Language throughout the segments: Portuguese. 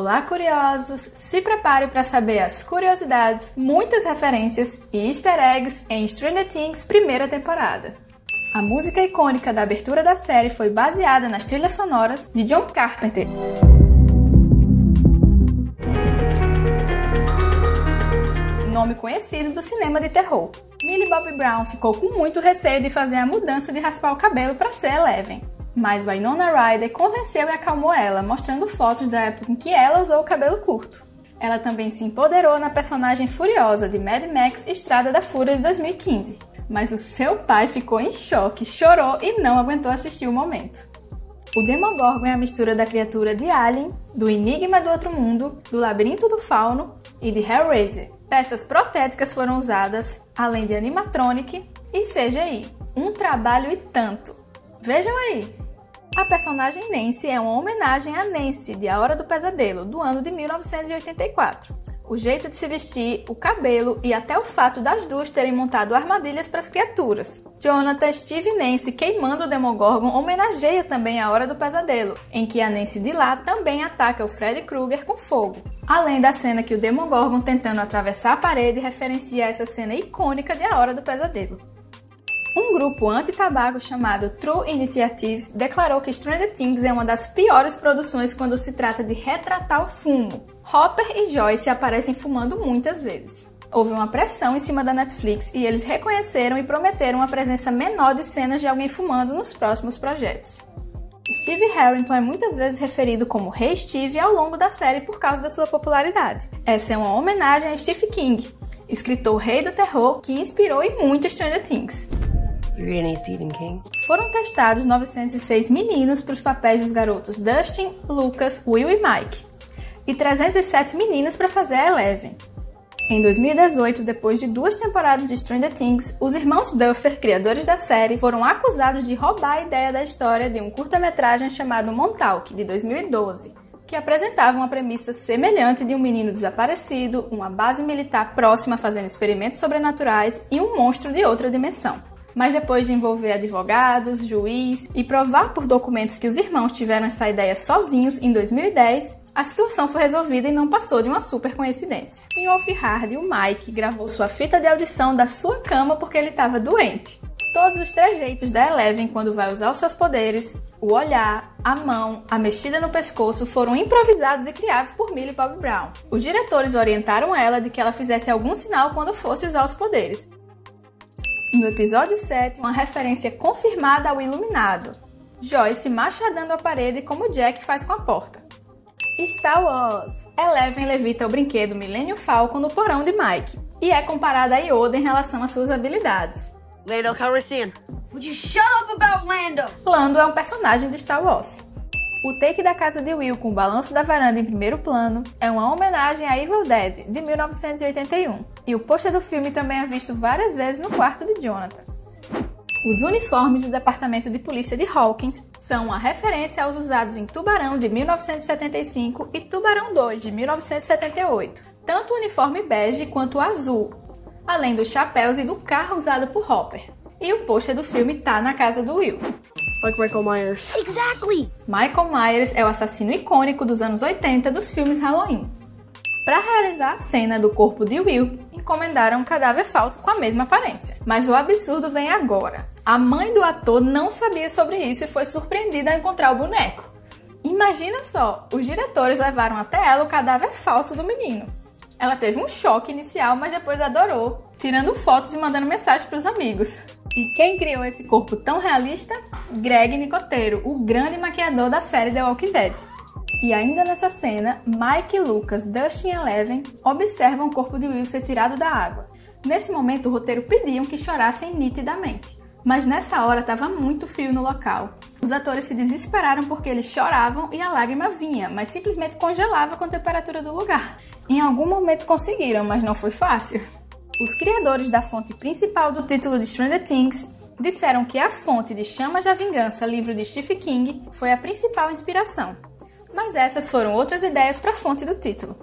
Olá, curiosos! Se prepare para saber as curiosidades, muitas referências e easter eggs em Stranger Things primeira temporada. A música icônica da abertura da série foi baseada nas trilhas sonoras de John Carpenter. Nome conhecido do cinema de terror. Millie Bobby Brown ficou com muito receio de fazer a mudança de raspar o cabelo para ser Eleven. Mas Winona Ryder convenceu e acalmou ela, mostrando fotos da época em que ela usou o cabelo curto. Ela também se empoderou na personagem Furiosa de Mad Max Estrada da Fúria de 2015. Mas o seu pai ficou em choque, chorou e não aguentou assistir o momento. O Demogorgon é a mistura da criatura de Alien, do Enigma do Outro Mundo, do Labirinto do Fauno e de Hellraiser. Peças protéticas foram usadas, além de animatronic e CGI. Um trabalho e tanto. Vejam aí! A personagem Nancy é uma homenagem a Nancy, de A Hora do Pesadelo, do ano de 1984. O jeito de se vestir, o cabelo e até o fato das duas terem montado armadilhas para as criaturas. Jonathan, Steve e Nancy queimando o Demogorgon homenageia também A Hora do Pesadelo, em que a Nancy de lá também ataca o Freddy Krueger com fogo. Além da cena que o Demogorgon tentando atravessar a parede referencia essa cena icônica de A Hora do Pesadelo. Um grupo anti-tabaco chamado True Initiative declarou que Stranger Things é uma das piores produções quando se trata de retratar o fumo. Hopper e Joyce aparecem fumando muitas vezes. Houve uma pressão em cima da Netflix e eles reconheceram e prometeram uma presença menor de cenas de alguém fumando nos próximos projetos. Steve Harrington é muitas vezes referido como Rei Steve ao longo da série por causa da sua popularidade. Essa é uma homenagem a Stephen King, escritor rei do terror que inspirou em muito Stranger Things. Stephen King. Foram testados 906 meninos para os papéis dos garotos Dustin, Lucas, Will e Mike, e 307 meninas para fazer a Eleven. Em 2018, depois de 2 temporadas de Stranger Things, os irmãos Duffer, criadores da série, foram acusados de roubar a ideia da história de um curta-metragem chamado Montauk, de 2012, que apresentava uma premissa semelhante de um menino desaparecido, uma base militar próxima fazendo experimentos sobrenaturais e um monstro de outra dimensão. Mas depois de envolver advogados, juiz e provar por documentos que os irmãos tiveram essa ideia sozinhos em 2010, a situação foi resolvida e não passou de uma super coincidência. Em Wolf Hard, o Mike gravou sua fita de audição da sua cama porque ele estava doente. Todos os trejeitos da Eleven quando vai usar os seus poderes, o olhar, a mão, a mexida no pescoço foram improvisados e criados por Millie Bobby Brown. Os diretores orientaram ela de que ela fizesse algum sinal quando fosse usar os poderes. No episódio 7, uma referência confirmada ao Iluminado. Joyce machadando a parede como Jack faz com a porta. Star Wars. Eleven levita o brinquedo Millennium Falcon no porão de Mike e é comparada a Yoda em relação às suas habilidades. Lando Calrissian. Would you shut up about Lando? Lando é um personagem de Star Wars. O take da casa de Will com o balanço da varanda em primeiro plano é uma homenagem a Evil Dead, de 1981. E o pôster do filme também é visto várias vezes no quarto de Jonathan. Os uniformes do Departamento de Polícia de Hawkins são uma referência aos usados em Tubarão, de 1975, e Tubarão 2, de 1978. Tanto o uniforme bege quanto o azul, além dos chapéus e do carro usado por Hopper. E o pôster do filme tá na casa do Will. Like Michael Myers. Exactly! Michael Myers é o assassino icônico dos anos 80 dos filmes Halloween. Para realizar a cena do corpo de Will, encomendaram um cadáver falso com a mesma aparência. Mas o absurdo vem agora. A mãe do ator não sabia sobre isso e foi surpreendida ao encontrar o boneco. Imagina só, os diretores levaram até ela o cadáver falso do menino. Ela teve um choque inicial, mas depois adorou, tirando fotos e mandando mensagem para os amigos. E quem criou esse corpo tão realista? Greg Nicotero, o grande maquiador da série The Walking Dead. E ainda nessa cena, Mike, Lucas, Dustin e Eleven observam o corpo de Will ser tirado da água. Nesse momento, o roteiro pediam que chorassem nitidamente. Mas nessa hora estava muito frio no local. Os atores se desesperaram porque eles choravam e a lágrima vinha, mas simplesmente congelava com a temperatura do lugar. Em algum momento conseguiram, mas não foi fácil. Os criadores da fonte principal do título de Stranger Things disseram que a fonte de Chamas da Vingança, livro de Stephen King, foi a principal inspiração. Mas essas foram outras ideias para a fonte do título.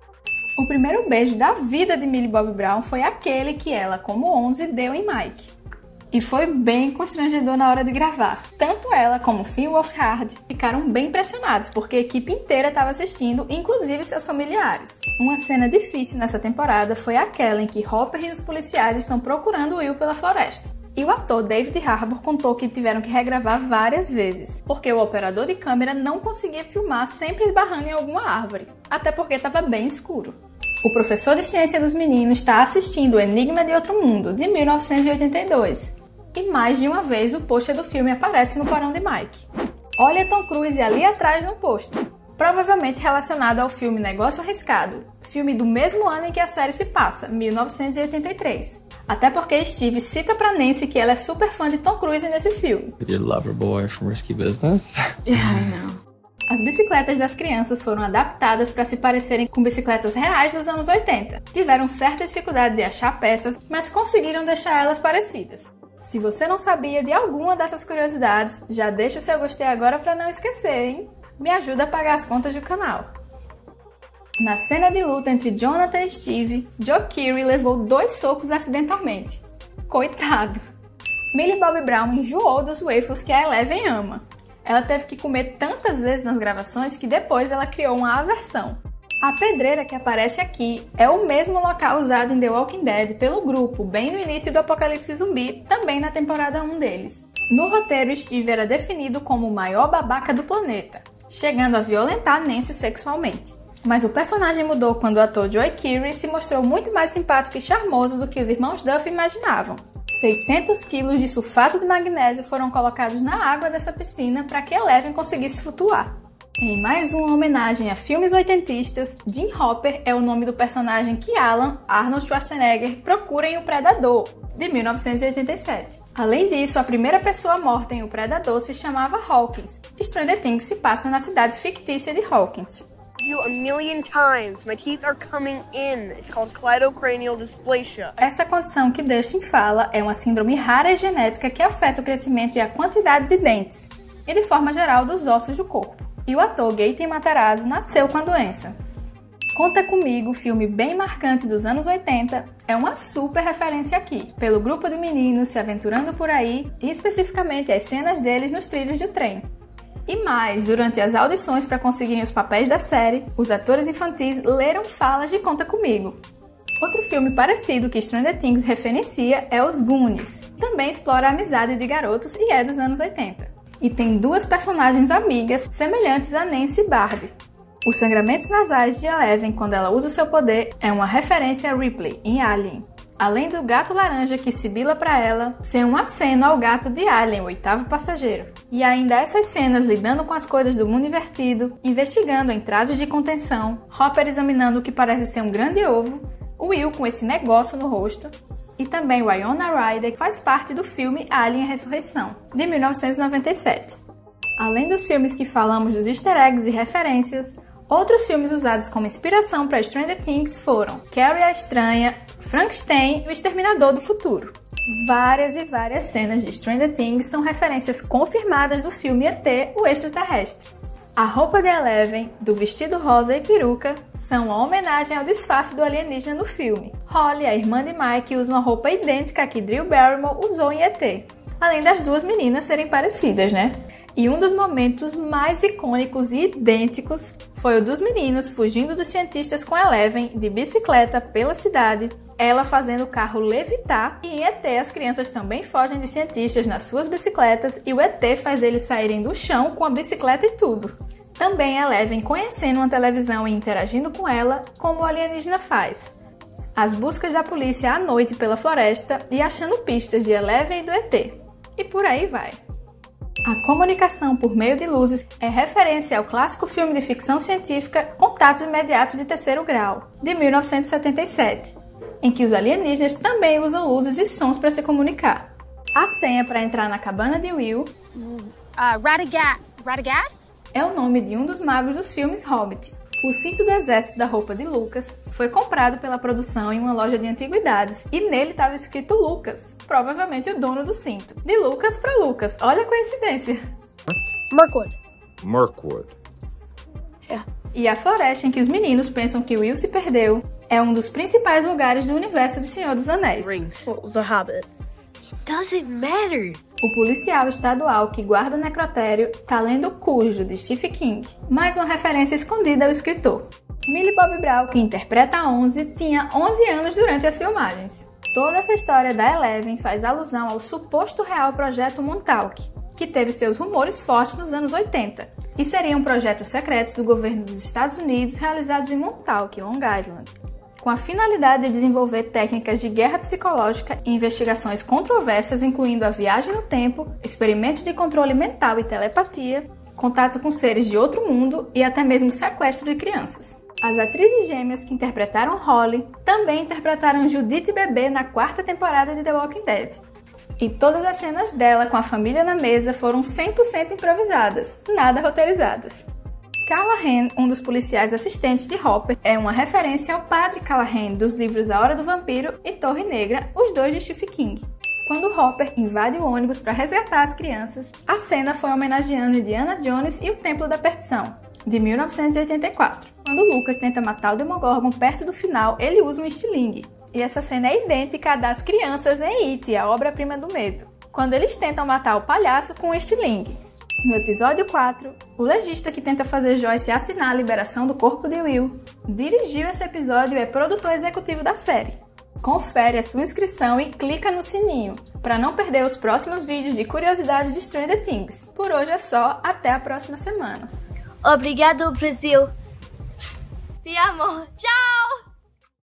O primeiro beijo da vida de Millie Bobby Brown foi aquele que ela, como 11, deu em Mike. E foi bem constrangedor na hora de gravar. Tanto ela como Finn Wolfhard ficaram bem impressionados, porque a equipe inteira estava assistindo, inclusive seus familiares. Uma cena difícil nessa temporada foi aquela em que Hopper e os policiais estão procurando Will pela floresta. E o ator David Harbour contou que tiveram que regravar várias vezes, porque o operador de câmera não conseguia filmar sempre esbarrando em alguma árvore, até porque estava bem escuro. O professor de ciência dos meninos está assistindo O Enigma de Outro Mundo, de 1982. E mais de uma vez o pôster do filme aparece no porão de Mike. Olha Tom Cruise ali atrás no pôster. Provavelmente relacionado ao filme Negócio Arriscado, filme do mesmo ano em que a série se passa, 1983. Até porque Steve cita pra Nancy que ela é super fã de Tom Cruise nesse filme. Your lover boy from Risky Business. Yeah, I know. As bicicletas das crianças foram adaptadas para se parecerem com bicicletas reais dos anos 80. Tiveram certa dificuldade de achar peças, mas conseguiram deixar elas parecidas. Se você não sabia de alguma dessas curiosidades, já deixa o seu gostei agora para não esquecer, hein? Me ajuda a pagar as contas do canal. Na cena de luta entre Jonathan e Steve, Joe Keery levou 2 socos acidentalmente. Coitado! Millie Bobby Brown enjoou dos waffles que a Eleven ama. Ela teve que comer tantas vezes nas gravações que depois ela criou uma aversão. A pedreira que aparece aqui é o mesmo local usado em The Walking Dead pelo grupo, bem no início do Apocalipse Zumbi, também na temporada 1 deles. No roteiro, Steve era definido como o maior babaca do planeta, chegando a violentar Nancy sexualmente. Mas o personagem mudou quando o ator Joe Keery se mostrou muito mais simpático e charmoso do que os irmãos Duff imaginavam. 600 kg de sulfato de magnésio foram colocados na água dessa piscina para que Eleven conseguisse flutuar. Em mais uma homenagem a filmes oitentistas, Jim Hopper é o nome do personagem que Alan, Arnold Schwarzenegger, procura em O Predador, de 1987. Além disso, a primeira pessoa morta em O Predador se chamava Hawkins. Stranger Things se passa na cidade fictícia de Hawkins. You a million times. My teeth are coming in. It's called cleidocranial dysplasia. Essa condição que Dustin fala é uma síndrome rara e genética que afeta o crescimento e a quantidade de dentes, e de forma geral dos ossos do corpo. E o ator Gaten Matarazzo nasceu com a doença. Conta Comigo, filme bem marcante dos anos 80, é uma super referência aqui, pelo grupo de meninos se aventurando por aí e especificamente as cenas deles nos trilhos de trem. E mais, durante as audições para conseguirem os papéis da série, os atores infantis leram falas de Conta Comigo. Outro filme parecido que Stranger Things referencia é Os Goonies. Também explora a amizade de garotos e é dos anos 80. E tem 2 personagens amigas semelhantes a Nancy e Barbie. Os sangramentos nasais de Eleven quando ela usa o seu poder é uma referência a Ripley, em Alien. Além do gato laranja que sibila para ela ser um aceno ao gato de Alien, o 8º passageiro. E ainda essas cenas lidando com as coisas do mundo invertido, investigando em trajes de contenção, Hopper examinando o que parece ser um grande ovo, Will com esse negócio no rosto, e também Winona Ryder, que faz parte do filme Alien: A Ressurreição, de 1997. Além dos filmes que falamos dos easter eggs e referências, outros filmes usados como inspiração para Stranger Things foram Carrie a Estranha, Frankenstein e O Exterminador do Futuro. Várias e várias cenas de Stranger Things são referências confirmadas do filme ET, o Extraterrestre. A roupa de Eleven, do vestido rosa e peruca, são uma homenagem ao disfarce do alienígena no filme. Holly, a irmã de Mike, usa uma roupa idêntica que Drew Barrymore usou em ET, além das 2 meninas serem parecidas, né? E um dos momentos mais icônicos e idênticos foi o dos meninos fugindo dos cientistas com Eleven de bicicleta pela cidade, ela fazendo o carro levitar, e em ET as crianças também fogem de cientistas nas suas bicicletas e o ET faz eles saírem do chão com a bicicleta e tudo. Também Eleven conhecendo uma televisão e interagindo com ela, como o alienígena faz. As buscas da polícia à noite pela floresta e achando pistas de Eleven e do ET. E por aí vai. A comunicação por meio de luzes é referência ao clássico filme de ficção científica Contatos Imediatos de Terceiro Grau, de 1977, em que os alienígenas também usam luzes e sons para se comunicar. A senha para entrar na cabana de Will Radagast? É o nome de um dos magos dos filmes Hobbit. O cinto do exército da roupa de Lucas foi comprado pela produção em uma loja de antiguidades e nele estava escrito Lucas, provavelmente o dono do cinto. De Lucas para Lucas, olha a coincidência. Mirkwood. E a floresta em que os meninos pensam que Will se perdeu é um dos principais lugares do universo de Senhor dos Anéis. Rings. What was a hobbit? doesn't matter. O policial estadual que guarda o necrotério tá lendo o Cujo, de Stephen King. Mais uma referência escondida ao escritor. Millie Bobby Brown, que interpreta a 11, tinha 11 anos durante as filmagens. Toda essa história da Eleven faz alusão ao suposto real projeto Montauk, que teve seus rumores fortes nos anos 80, e seriam projetos secretos do governo dos Estados Unidos realizados em Montauk, Long Island, com a finalidade de desenvolver técnicas de guerra psicológica e investigações controversas, incluindo a viagem no tempo, experimentos de controle mental e telepatia, contato com seres de outro mundo e até mesmo sequestro de crianças. As atrizes gêmeas que interpretaram Holly também interpretaram Judith Bebê na 4ª temporada de The Walking Dead. E todas as cenas dela com a família na mesa foram 100% improvisadas, nada roteirizadas. Callahan, um dos policiais assistentes de Hopper, é uma referência ao padre Callahan dos livros A Hora do Vampiro e Torre Negra, os dois de Stephen King. Quando Hopper invade o ônibus para resgatar as crianças, a cena foi homenageando Indiana Jones e o Templo da Perdição, de 1984. Quando Lucas tenta matar o Demogorgon perto do final, ele usa um estilingue. E essa cena é idêntica à das crianças em It, a obra-prima do medo, quando eles tentam matar o palhaço com um estilingue. No episódio 4, o legista que tenta fazer Joyce assinar a liberação do corpo de Will dirigiu esse episódio e é produtor executivo da série. Confere a sua inscrição e clica no sininho para não perder os próximos vídeos de curiosidades de Stranger Things. Por hoje é só, até a próxima semana. Obrigado, Brasil. Te amo. Tchau!